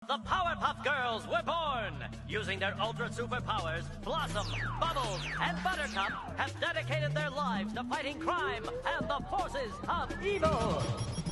The Powerpuff Girls were born! Using their ultra superpowers, Blossom, Bubbles, and Buttercup have dedicated their lives to fighting crime and the forces of evil!